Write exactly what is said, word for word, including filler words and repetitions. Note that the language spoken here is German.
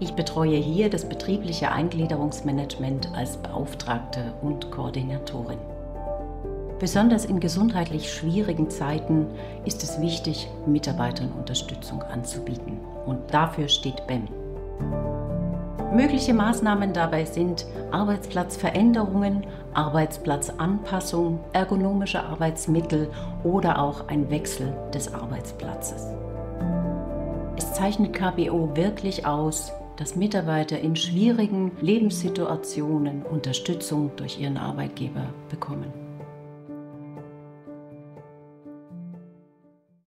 Ich betreue hier das betriebliche Eingliederungsmanagement als Beauftragte und Koordinatorin. Besonders in gesundheitlich schwierigen Zeiten ist es wichtig, Mitarbeitern Unterstützung anzubieten. Und dafür steht B E M. Mögliche Maßnahmen dabei sind Arbeitsplatzveränderungen, Arbeitsplatzanpassung, ergonomische Arbeitsmittel oder auch ein Wechsel des Arbeitsplatzes. Es zeichnet K B O wirklich aus, dass Mitarbeiter in schwierigen Lebenssituationen Unterstützung durch ihren Arbeitgeber bekommen.